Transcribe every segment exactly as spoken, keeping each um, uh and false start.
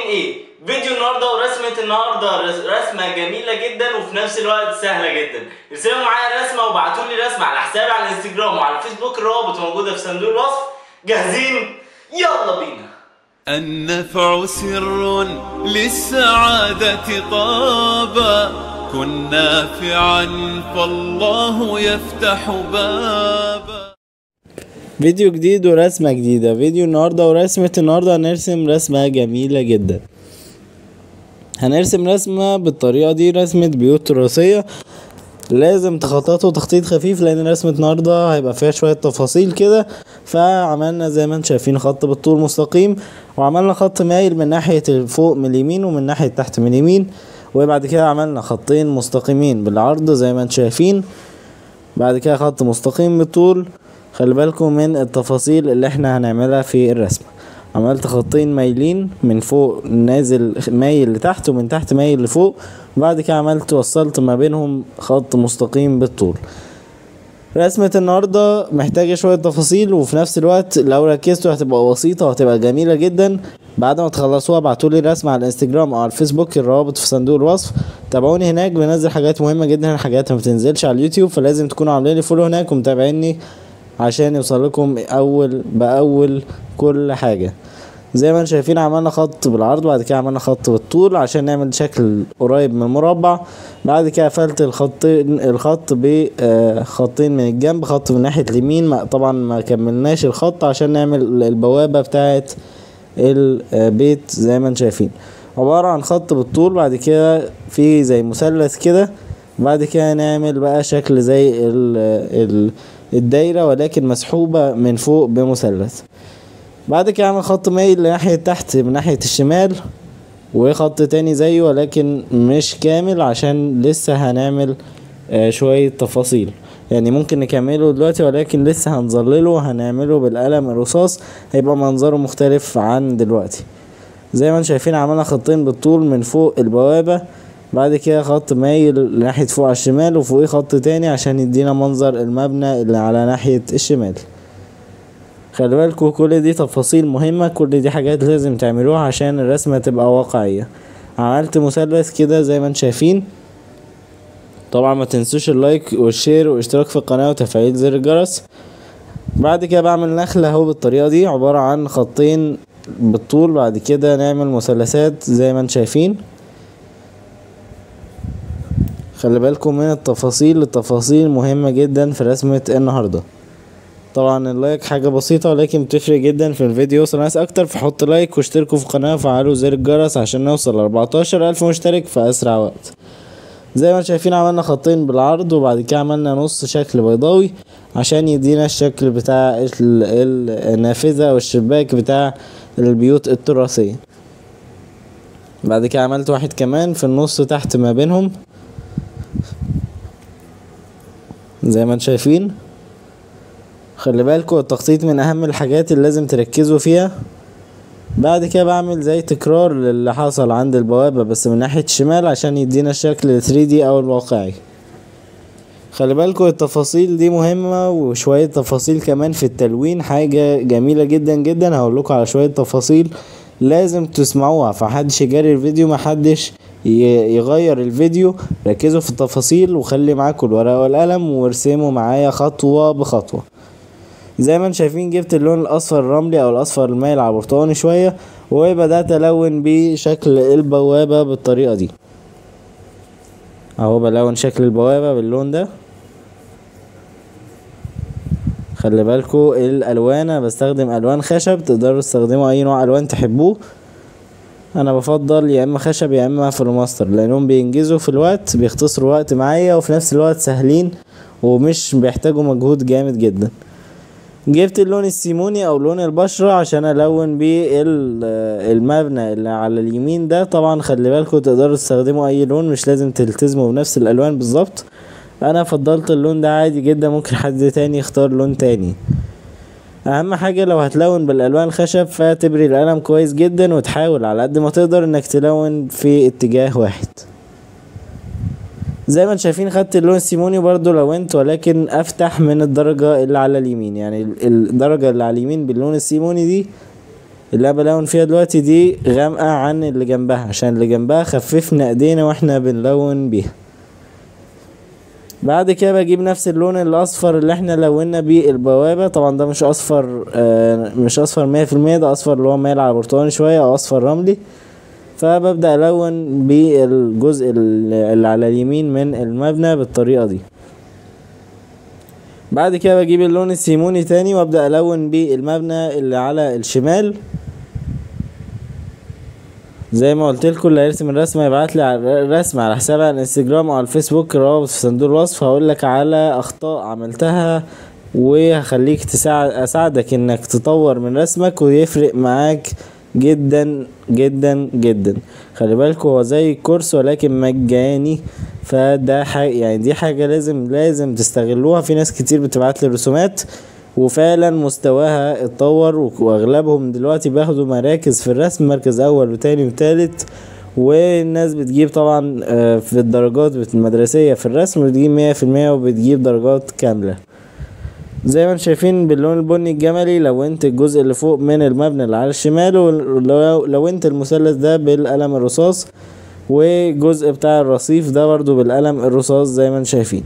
ايه؟ فيديو النهارده ورسمة النهارده رسمة جميلة جدا وفي نفس الوقت سهلة جدا. ارسلوا معايا رسمة وابعتولي رسمة على حسابي على الانستجرام وعلى الفيسبوك، الروابط موجودة في صندوق الوصف. جاهزين؟ يلا بينا. النفع سر للسعادة طابا، كن نافعا فالله يفتح بابا. فيديو جديد ورسمة جديدة. فيديو النهاردة ورسمة النهاردة هنرسم رسمة جميلة جدا. هنرسم رسمة بالطريقة دي، رسمة بيوت تراثية. لازم تخططوا تخطيط خفيف لان رسمة النهاردة هيبقى فيها شوية تفاصيل كده. فعملنا زي ما انتم شايفين خط بالطول مستقيم، وعملنا خط مايل من ناحية فوق من اليمين ومن ناحية تحت من اليمين، وبعد كده عملنا خطين مستقيمين بالعرض زي ما انتم شايفين. بعد كده خط مستقيم بالطول. خلي بالكم من التفاصيل اللي احنا هنعملها في الرسمة. عملت خطين مايلين، من فوق نازل مايل لتحت ومن تحت مايل لفوق، وبعد كده عملت وصلت ما بينهم خط مستقيم بالطول. رسمة النهاردة محتاجة شوية تفاصيل، وفي نفس الوقت لو ركزتوا هتبقى بسيطة وهتبقى جميلة جدا. بعد ما تخلصوها ابعتولي رسمة على الانستجرام او على الفيسبوك، الروابط في صندوق الوصف. تابعوني هناك، بنزل حاجات مهمة جدا، حاجات ما بتنزلش على اليوتيوب، فلازم تكونوا عاملين لي فولو هناك ومتابعيني عشان يوصل لكم اول باول كل حاجة. زي ما انتم شايفين عملنا خط بالعرض، بعد كده عملنا خط بالطول عشان نعمل شكل قريب من المربع. بعد كده قفلت الخطين الخط بخطين من الجنب، خط من ناحية اليمين. طبعا ما كملناش الخط عشان نعمل البوابة بتاعة البيت. زي ما انتم شايفين عبارة عن خط بالطول، بعد كده في زي مثلث كده، بعد كده نعمل بقى شكل زي ال ال الدايرة ولكن مسحوبة من فوق بمثلث. بعد كده اعمل خط مايل لناحية تحت من ناحية الشمال، وخط تاني زيه ولكن مش كامل عشان لسه هنعمل آه شوية تفاصيل. يعني ممكن نكمله دلوقتي ولكن لسه هنظلله، هنعمله بالقلم الرصاص، هيبقى منظره مختلف عن دلوقتي. زي ما انتم شايفين عملنا خطين بالطول من فوق البوابة، بعد كده خط مايل ناحية فوق على الشمال وفوقيه خط تاني عشان يدينا منظر المبنى اللي على ناحية الشمال. خلي بالكوا كل دي تفاصيل مهمة، كل دي حاجات لازم تعملوها عشان الرسمة تبقى واقعية. عملت مثلث كده زي ما انتم شايفين. طبعا ما تنسوش اللايك والشير والاشتراك في القناة وتفعيل زر الجرس. بعد كده بعمل نخلة اهو بالطريقة دي، عبارة عن خطين بالطول، بعد كده نعمل مثلثات زي ما انتم شايفين. خلي بالكم من التفاصيل، التفاصيل مهمة جدا في رسمة النهاردة. طبعا اللايك حاجة بسيطة ولكن بتفرق جدا في الفيديو يوصل ناس اكتر، فحط لايك واشتركوا في القناة وفعلوا زر الجرس عشان نوصل ل أربعتاشر ألف مشترك في اسرع وقت. زي ما شايفين عملنا خطين بالعرض، وبعد كده عملنا نص شكل بيضاوي عشان يدينا الشكل بتاع النافذة والشباك بتاع البيوت التراثية. بعد كده عملت واحد كمان في النص تحت ما بينهم زي ما انتم شايفين. خلي بالكوا التخطيط من اهم الحاجات اللي لازم تركزوا فيها. بعد كده بعمل زي تكرار للي حصل عند البوابة بس من ناحية الشمال عشان يدينا الشكل ثري دي او الواقعي. خلي بالكوا التفاصيل دي مهمة، وشوية تفاصيل كمان في التلوين حاجة جميلة جدا جدا. هقولكوا على شوية تفاصيل لازم تسمعوها، فحدش يجري الفيديو، محدش يغير الفيديو. ركزوا في التفاصيل وخلي معاكوا الورقة والقلم وارسموا معايا خطوة بخطوة. زي ما انتم شايفين جبت اللون الاصفر الرملي او الاصفر المايل على برتقاني شوية، وبدأت الون بشكل البوابة بالطريقة دي اهو. بلون شكل البوابة باللون ده. خلي بالكوا الالوان انا بستخدم الوان خشب، تقدروا تستخدموا اي نوع الوان تحبوه. انا بفضل يا اما خشب يا اما فلوماستر لانهم بينجزوا في الوقت، بيختصروا وقت معايا وفي نفس الوقت سهلين ومش بيحتاجوا مجهود جامد جدا. جبت اللون السيموني او لون البشرة عشان الون بيه المبنى اللي على اليمين ده. طبعا خلي بالكوا تقدروا تستخدموا اي لون، مش لازم تلتزموا بنفس الالوان بالظبط. انا فضلت اللون ده عادي جدا، ممكن حد تاني يختار لون تاني. اهم حاجة لو هتلون بالالوان الخشب فتبري القلم كويس جدا وتحاول على قد ما تقدر انك تلون في اتجاه واحد. زي ما انتم شايفين خدت اللون السيموني برضو لونت ولكن افتح من الدرجة اللي على اليمين، يعني الدرجة اللي على اليمين باللون السيموني دي اللي انا بلون فيها دلوقتي دي غامقة عن اللي جنبها، عشان اللي جنبها خففنا ايدينا واحنا بنلون بيها. بعد كده بجيب نفس اللون الاصفر اللي احنا لونا بيه البوابة. طبعا ده مش اصفر آه مش اصفر مية في المية، ده اصفر اللي هو مايل على برتقاني شوية او اصفر رملي. فببدأ الون بالجزء اللي على اليمين من المبنى بالطريقة دي. بعد كده بجيب اللون السيموني تاني وابدأ الون بالمبنى اللي على الشمال. زي ما قلت لكم اللي هيرسم الرسمه يبعت لي على الرسمه على حسابي على الانستجرام او على الفيسبوك، الرابط في صندوق الوصف. هقول لك على اخطاء عملتها وهخليك تساعد اساعدك انك تطور من رسمك ويفرق معاك جدا جدا جدا. خلي بالكوا هو زي كورس ولكن مجاني، فده حاجه يعني دي حاجه لازم لازم تستغلوها. في ناس كتير بتبعت لي رسومات وفعلا مستواها اتطور، واغلبهم دلوقتي بياخدوا مراكز في الرسم، مركز اول وتاني وتالت. والناس بتجيب طبعا في الدرجات المدرسية في الرسم بتجيب مية في المية وبتجيب درجات كاملة. زي ما انتم شايفين باللون البني الجملي لونت الجزء اللي فوق من المبنى اللي على الشمال، ولونت المثلث ده بالقلم الرصاص، والجزء بتاع الرصيف ده برضو بالقلم الرصاص زي ما انتم شايفين.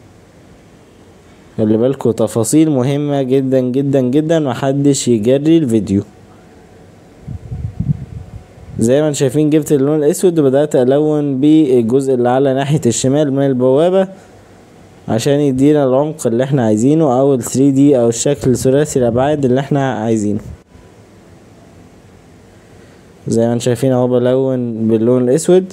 خلي بالكوا تفاصيل مهمة جدا جدا جدا، محدش يجري الفيديو. زي ما انتم شايفين جبت اللون الاسود وبدأت الون بالجزء اللي على ناحية الشمال من البوابة عشان يدينا العمق اللي احنا عايزينه او ال ثري دي او الشكل ثلاثي الابعاد اللي احنا عايزينه. زي ما انتم شايفين اهو بلون باللون الاسود،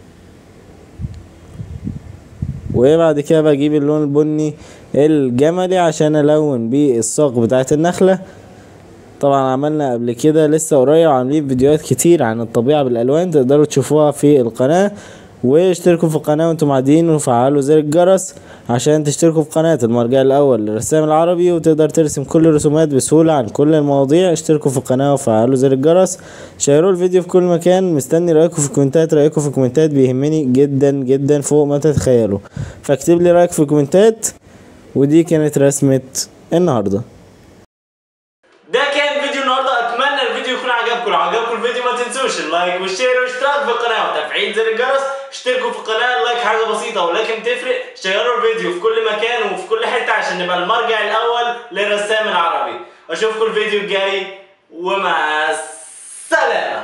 وبعد كده بجيب اللون البني الجملي عشان الون بالساق بتاعت النخلة. طبعا عملنا قبل كده لسه قريب عاملين فيديوهات كتير عن الطبيعة بالالوان، تقدروا تشوفوها في القناة. واشتركوا في القناة وانتم قاعدين وفعلوا زر الجرس عشان تشتركوا في قناة المرجع الاول للرسام العربي وتقدر ترسم كل الرسومات بسهولة عن كل المواضيع. اشتركوا في القناة وفعلوا زر الجرس، شيروا الفيديو في كل مكان. مستني رأيكم في الكومنتات، رأيكم في الكومنتات بيهمني جدا جدا فوق ما تتخيلوا، فاكتب لي رأيك في الكومنتات. ودي كانت رسمة النهاردة. ده كان فيديو النهارده، اتمنى الفيديو يكون عجبكم. لو عجبكم الفيديو ما تنسوش اللايك والشير والاشتراك في القناه وتفعيل زر الجرس. اشتركوا في القناه، اللايك حاجه بسيطه ولكن تفرق. شيروا الفيديو في كل مكان وفي كل حته عشان نبقى المرجع الاول للرسام العربي. اشوفكم الفيديو الجاي ومع السلامه.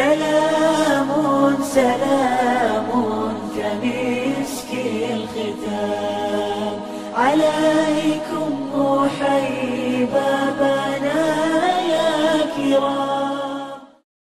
سلام سلام كمسك الختام.